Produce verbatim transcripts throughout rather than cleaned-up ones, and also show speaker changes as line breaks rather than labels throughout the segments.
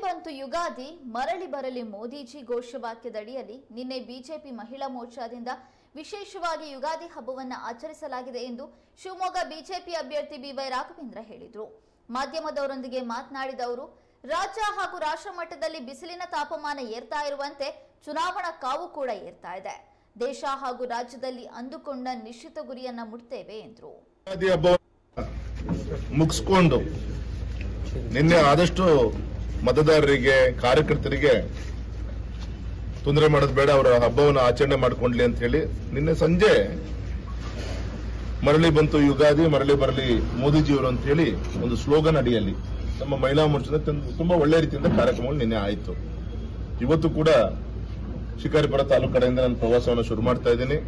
ಬಂತು ಯುಗಾದಿ, ಮರಳಿ ಬರಲಿ ಮೋದಿಜಿ ಘೋಷವಾಕ್ಯದಡಿಯಲ್ಲಿ ನಿನ್ನೆ ಬಿಜೆಪಿ ಮಹಿಳಾ ಮೋರ್ಚಾದಿಂದ ವಿಶೇಷವಾಗಿ ಯುಗಾದಿ ಹಬ್ಬವನ್ನು ಆಚರಿಸಲಾಗಿದೆ ಎಂದು ಶಿವಮೊಗ್ಗ ಬಿಜೆಪಿ ಅಭ್ಯರ್ಥಿ ಬಿವೈ ರಾಘವೇಂದ್ರ ಹೇಳಿದರು. ಮಾಧ್ಯಮದವರೊಂದಿಗೆ ಮಾತನಾಡಿದ ಅವರು, ರಾಜ್ಯ ಹಾಗೂ ರಾಷ್ಟ್ರ ಮಟ್ಟದಲ್ಲಿ ಬಿಸಿಲಿನ ತಾಪಮಾನ ಏರ್ತಾ ಇರುವಂತೆ ಚುನಾವಣಾ ಕಾವು ಕೂಡ ಏರ್ತಾ ಇದೆ. ದೇಶ ಹಾಗೂ ರಾಜ್ಯದಲ್ಲಿ ಅಂದುಕೊಂಡ ನಿಶ್ಚಿತ ಗುರಿಯನ್ನ ಮುಟ್ತೇವೆ ಎಂದರು.
ಮುಗಿಸ್ಕೊಂಡು ನಿನ್ನೆ ಆದಷ್ಟು ಮತದಾರರಿಗೆ ಕಾರ್ಯಕರ್ತರಿಗೆ ತೊಂದರೆ ಮಾಡೋದು ಬೇಡ, ಅವರ ಹಬ್ಬವನ್ನು ಆಚರಣೆ ಮಾಡ್ಕೊಂಡ್ಲಿ ಅಂತ ಹೇಳಿ ನಿನ್ನೆ ಸಂಜೆ ಮರಳಿ ಬಂತು ಯುಗಾದಿ, ಮರಳಿ ಬರಲಿ ಮೋದಿಜಿಯವರು ಅಂತ ಹೇಳಿ ಒಂದು ಸ್ಲೋಗನ್ ಅಡಿಯಲ್ಲಿ ನಮ್ಮ ಮಹಿಳಾ ಮೋರ್ಚಾದ ತುಂಬಾ ಒಳ್ಳೆ ರೀತಿಯಿಂದ ಕಾರ್ಯಕ್ರಮಗಳು ನಿನ್ನೆ ಆಯಿತು. ಇವತ್ತು ಕೂಡ ಶಿಕಾರಿಪುರ ತಾಲೂಕು ಕಡೆಯಿಂದ ನಾನು ಪ್ರವಾಸವನ್ನು ಶುರು ಮಾಡ್ತಾ ಇದ್ದೀನಿ.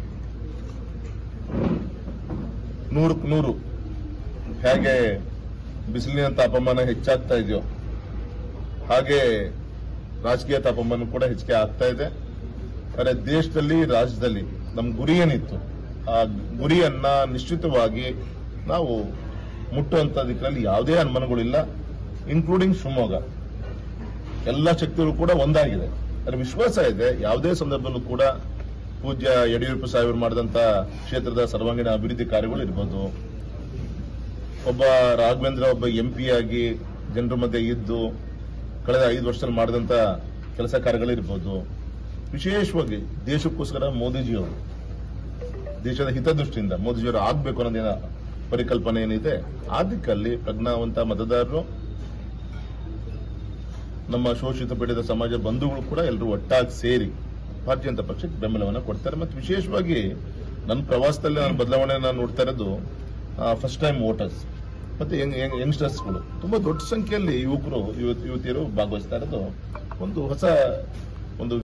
ನೂರಕ್ಕೆ ನೂರು ಹೇಗೆ ಬಿಸಿಲಿನ ತಾಪಮಾನ ಹೆಚ್ಚಾಗ್ತಾ ಇದೆಯೋ ಹಾಗೆ ರಾಜಕೀಯ ತಾಪಮಾನ ಕೂಡ ಹೆಚ್ಚಿಗೆ ಆಗ್ತಾ ಇದೆ. ಆದರೆ ದೇಶದಲ್ಲಿ ರಾಜ್ಯದಲ್ಲಿ ನಮ್ಮ ಗುರಿ ಏನಿತ್ತು ಆ ಗುರಿಯನ್ನ ನಿಶ್ಚಿತವಾಗಿ ನಾವು ಮುಟ್ಟುವಂತದಕ್ಕೆ ಯಾವುದೇ ಅನುಮಾನಗಳಿಲ್ಲ, ಇನ್ಕ್ಲೂಡಿಂಗ್ ಶಿವಮೊಗ್ಗ. ಎಲ್ಲ ಶಕ್ತಿಗಳು ಕೂಡ ಒಂದಾಗಿದೆ. ಅದರ ವಿಶ್ವಾಸ ಇದೆ ಯಾವುದೇ ಸಂದರ್ಭದಲ್ಲೂ ಕೂಡ ಪೂಜ್ಯ ಯಡಿಯೂರಪ್ಪ ಸಾಹೇಬರು ಮಾಡಿದಂತ ಕ್ಷೇತ್ರದ ಸರ್ವಾಂಗೀಣ ಅಭಿವೃದ್ಧಿ ಕಾರ್ಯಗಳು ಇರಬಹುದು, ಒಬ್ಬ ರಾಘವೇಂದ್ರ ಒಬ್ಬ ಎಂಪಿ ಆಗಿ ಜನರ ಮಧ್ಯೆ ಇದ್ದು ಕಳೆದ ಐದು ವರ್ಷದಲ್ಲಿ ಮಾಡಿದಂತ ಕೆಲಸ ಕಾರ್ಯಗಳಿರ್ಬೋದು, ವಿಶೇಷವಾಗಿ ದೇಶಕ್ಕೋಸ್ಕರ ಮೋದಿಜಿಯವರು ದೇಶದ ಹಿತದೃಷ್ಟಿಯಿಂದ ಮೋದಿಜಿಯವರು ಆಗ್ಬೇಕು ಅನ್ನೋದೇನ ಪರಿಕಲ್ಪನೆ ಏನಿದೆ ಆ ದಿಕ್ಕಲ್ಲಿ ಪ್ರಜ್ಞಾವಂತ ಮತದಾರರು, ನಮ್ಮ ಶೋಷಿತ ಪೀಡಿತ ಸಮಾಜ ಬಂಧುಗಳು ಕೂಡ ಎಲ್ಲರೂ ಒಟ್ಟಾಗಿ ಸೇರಿ ಭಾರತೀಯ ಜನತಾ ಪಕ್ಷಕ್ಕೆ ಬೆಂಬಲವನ್ನು ಕೊಡ್ತಾರೆ. ಮತ್ತು ವಿಶೇಷವಾಗಿ ನನ್ನ ಪ್ರವಾಸದಲ್ಲಿ ನಾನು ಬದಲಾವಣೆ ನಾನು ನೋಡ್ತಾ ಇರೋದು ಫಸ್ಟ್ ಟೈಮ್ ವೋಟರ್ಸ್ ಮತ್ತೆ ಯಂಗ್ಸ್ಟರ್ಸ್ಗಳು ತುಂಬಾ ದೊಡ್ಡ ಸಂಖ್ಯೆಯಲ್ಲಿ ಯುವಕರು ಯುವತಿಯರು ಭಾಗವಹಿಸ್ತಾ ಇರೋದು ಒಂದು ಹೊಸ ಒಂದು